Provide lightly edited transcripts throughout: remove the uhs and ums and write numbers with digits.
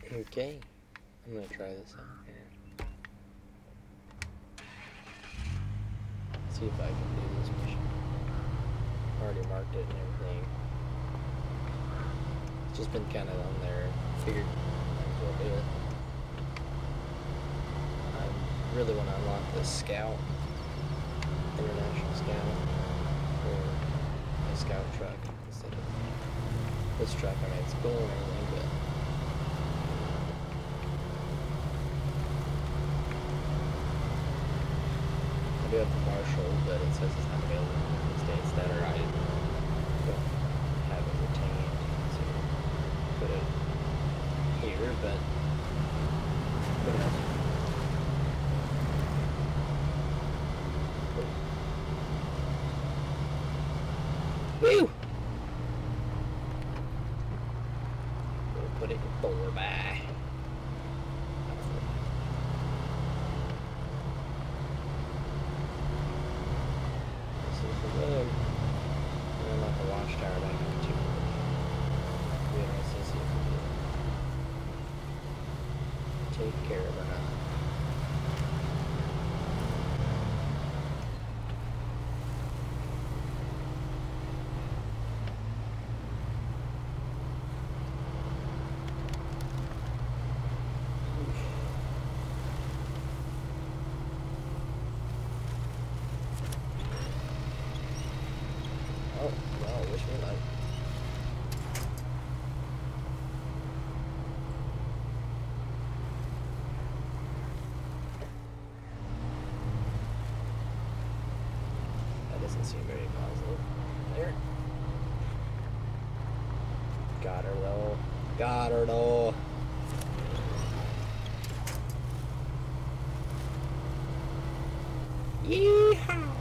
Okay, I'm gonna try this out here. See if I can do this mission. Already marked it and everything. It's just been kind of on there. Figured might as well do it. I really want to unlock the Scout, International Scout, or a Scout truck instead of this truck. I mean, it's cool and everything, but I do have the Marshall, but it says it's not available in the States. That or I don't have it retained to put it here, but whatever. Woo! We'll put it in 4x. Watchtower back here too. We have to see if we can take care of or not. Oh, wow, wish me luck. That doesn't seem very positive. There. Got her though. Got her though. Yeehaw!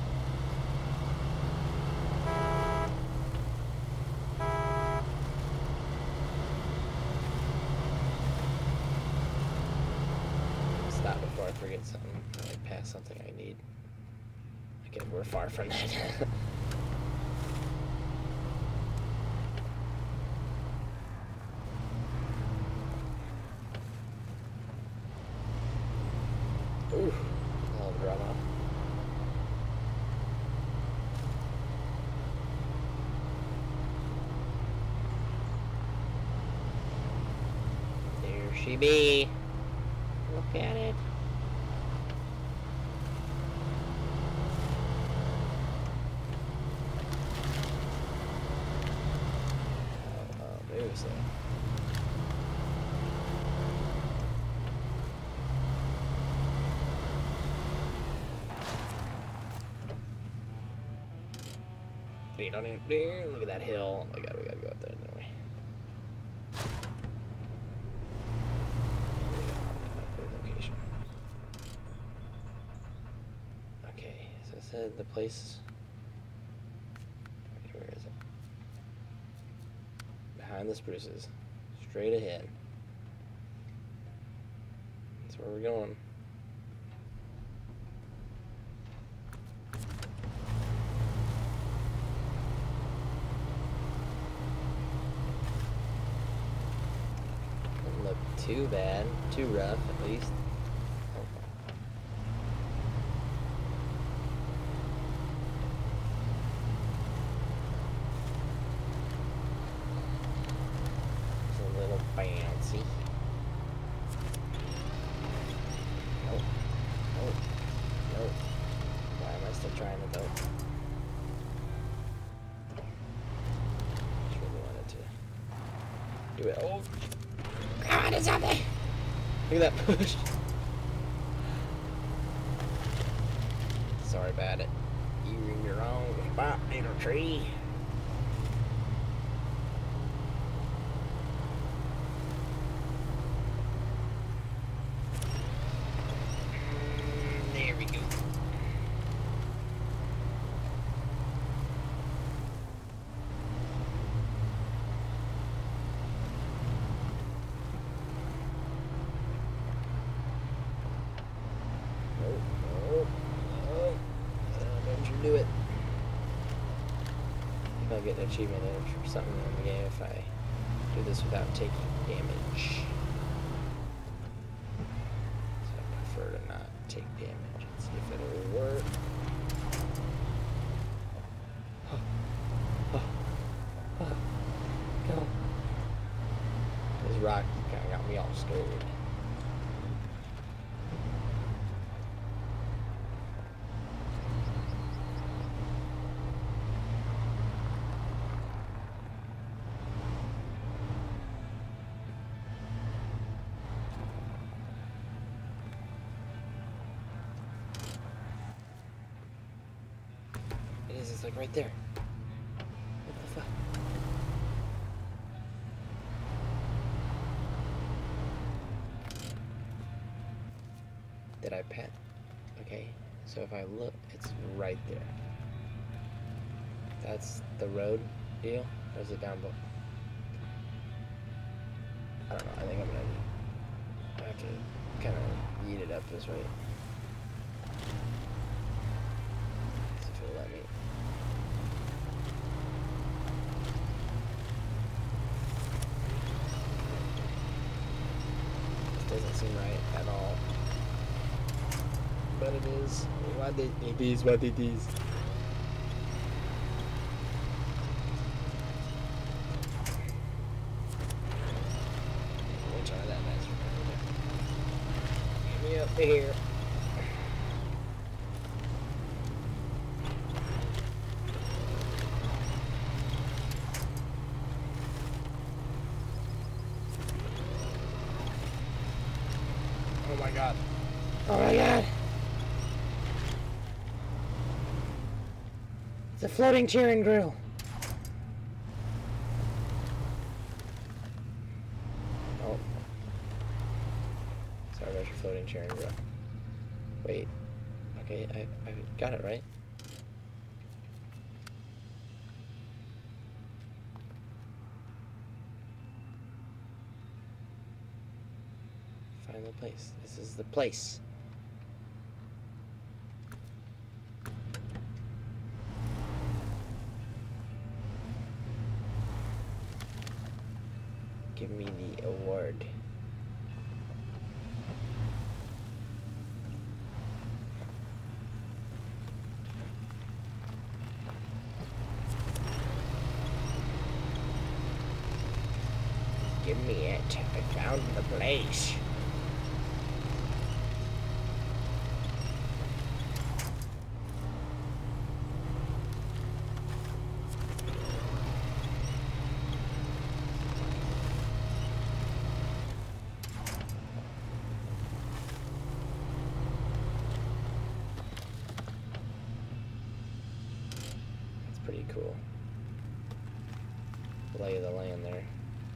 Stop before I forget something. I pass something I need. Okay, we're far from that. Ooh, hell of drama. There she be. Look at it. Oh, there's that. Look at that hill. Oh my god, we gotta go up there, don't we? Location. Okay, so it said the place. Where is it? Behind the spruces. Straight ahead. That's where we're going. Doesn't look too bad. Too rough, at least. Fancy. Nope. Nope. Nope. Why am I still trying to though? Just really wanted to do it. Oh! God, it's out there! Look at that push! Sorry about it. You're in your own spot, little tree. There we go. Don't you do it. I'll get an achievement or something in the game if I do this without taking damage. take damage. Let's see if it'll work. Go. This rock kind of got me all scared. It's like right there. What the fuck? Did I pet? Okay, so if I look, it's right there. That's the road deal? Or is it down below? I don't know, I think I have to kind of yeet it up this way. See if it'll let me. Doesn't seem right at all, but it is what it is. What it is. We'll try that next one. Get me up here. Oh my god. Oh my god. It's a floating chair and grill. Oh. Sorry about your floating chair and grill. Wait. Okay, I got it right. Find the place. This is the place. Give me the award. Give me it. I found the place. Pretty cool. Lay of the land there.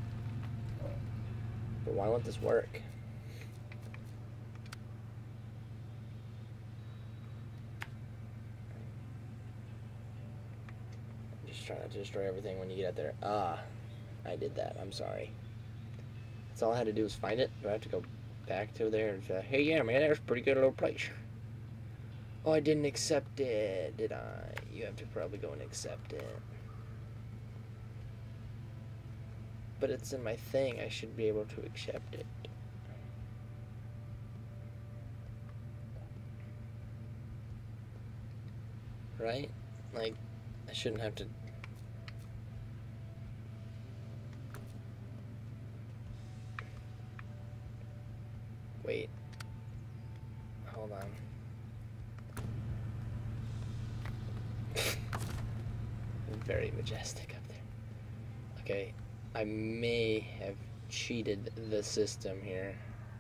But why won't this work? Just try not to destroy everything when you get out there. Ah, I did that. I'm sorry. That's all I had to do was find it. Do I have to go back to there and say, hey, yeah, man, there's a pretty good little place. Oh, I didn't accept it, did I? You have to probably go and accept it. But it's in my thing. I should be able to accept it. Right? Like, I shouldn't have to... Wait. Hold on. Very majestic up there. Okay, I may have cheated the system here.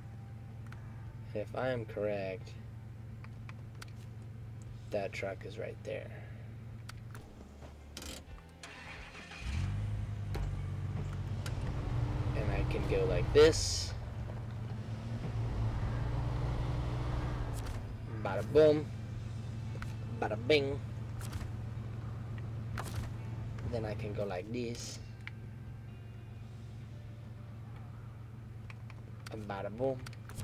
If I am correct, that truck is right there. And I can go like this. Bada boom. Bada bing. Then I can go like this. A bada boom.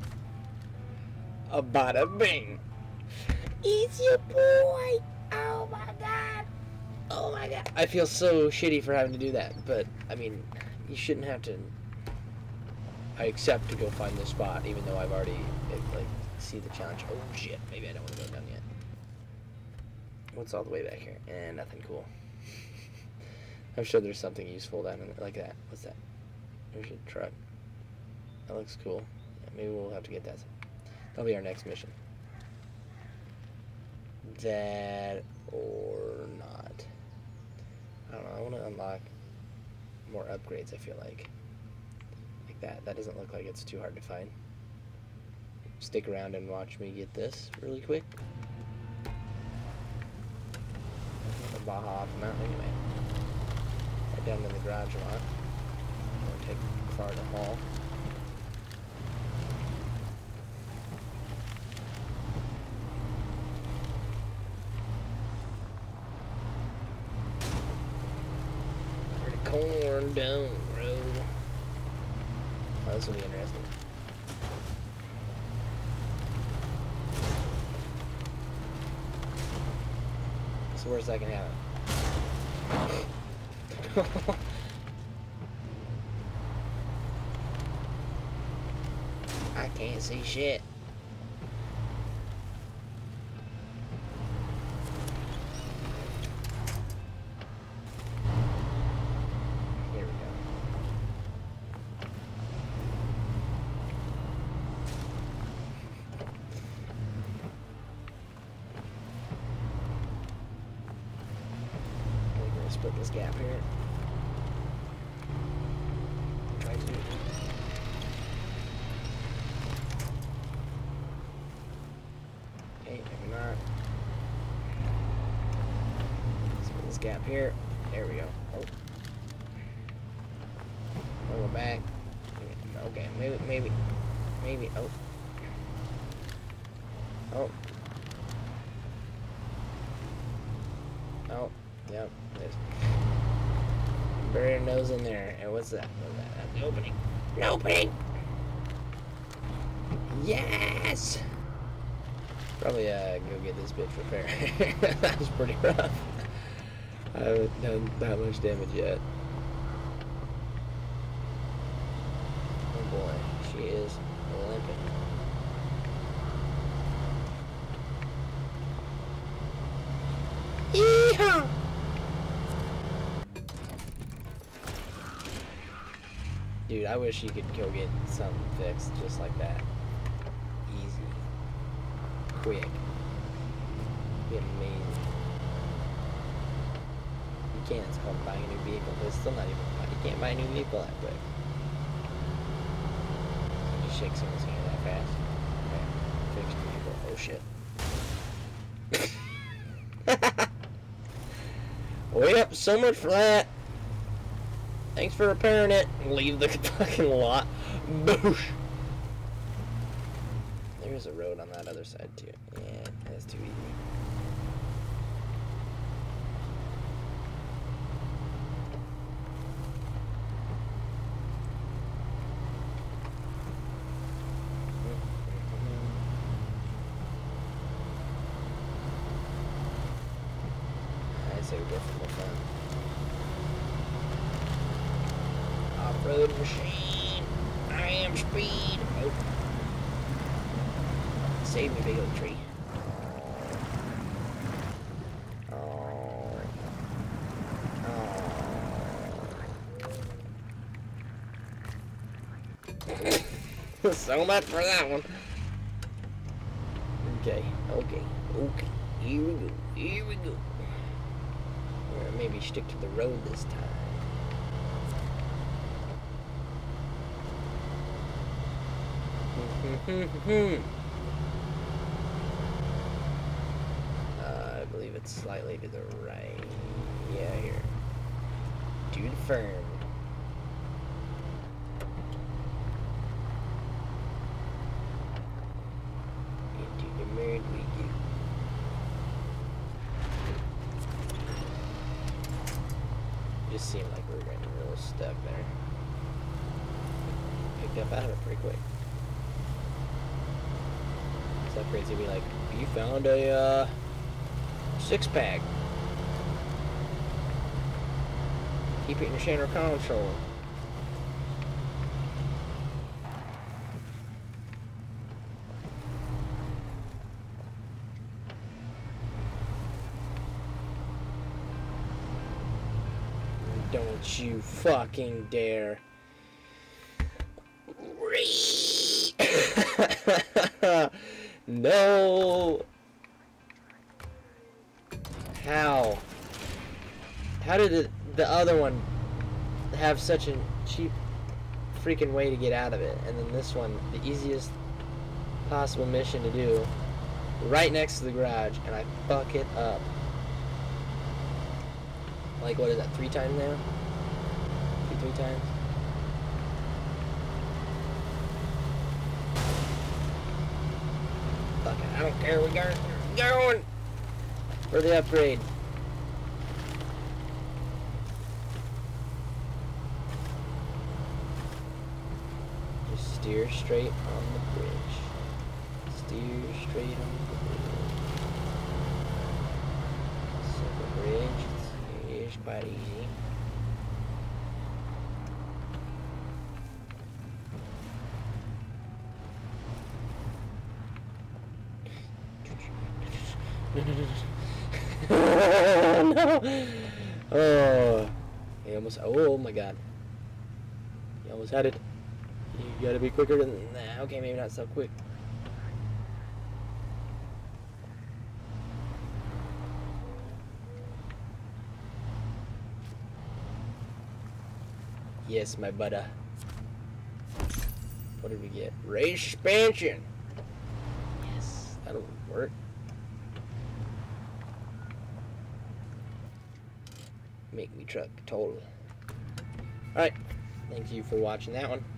A bada bing. It's your boy. Oh my god. Oh my god. I feel so shitty for having to do that, but I mean, you shouldn't have to. I accept to go find this spot, even though I've already like see the challenge. Oh shit, maybe I don't want to go down yet. What's all the way back here? And nothing cool. I'm sure there's something useful down in there, like that. What's that? There's a truck. That looks cool. Yeah, maybe we'll have to get that. That'll be our next mission. That or not. I don't know. I want to unlock more upgrades, I feel like. Like that. That doesn't look like it's too hard to find. Stick around and watch me get this really quick. The Baja off the mountain anyway. Right down in the garage lot. Won't take far to haul. Corn down the road. Oh, this will be interesting. It's the worst I can have it. I can't see shit. Split this gap here. Try to do it. Okay, maybe not. Split this gap here. There we go. Oh. We'll go back. Okay, maybe. Oh. Oh. Oh. Yep, there's bury your nose in there. And what's that? That's the opening. An opening! Yes! Probably go get this bitch repaired. That was pretty rough. I haven't done that much damage yet. Oh boy, she is limping. Yeehaw! Dude, I wish you could go get something fixed just like that. Easy. Quick. Be amazing. You can't, it's called buying a new vehicle, but it's still not even, you can't buy a new vehicle that quick. You just shake someone's hand that fast. Okay. Fixed vehicle. Oh shit. Well, yep, so much for that. Thanks for repairing it. Leave the fucking lot. Boosh! There's a road on that other side, too. Yeah, that's too easy. I'd say we go for more fun. Off-road machine. I am speed. Oh. Save me, big oak tree. Oh. Oh. So much for that one. Okay. Here we go. Or maybe stick to the road this time. I believe it's slightly to the right. Yeah, here. To the firm. Into the mud we go. Just seemed like we were getting real stuck there. Picked up out of it pretty quick. It's that crazy to be like, you found a six-pack. Keep it in your center console. Don't you fucking dare. No. How? How did the other one have such a cheap freaking way to get out of it? And then this one, the easiest possible mission to do, right next to the garage, and I fuck it up. Like, what is that, 3 times now? 3 times? Fuck it, I don't care, we're going for the upgrade. Just steer straight on the bridge. Steer straight on the bridge. So the bridge is quite easy. No. Oh, he almost. Oh my god. He almost had it. You gotta be quicker than that. Okay, maybe not so quick. Yes, my butter. What did we get? Race expansion. Yes, that'll work. Make me truck total. Alright, thank you for watching that one.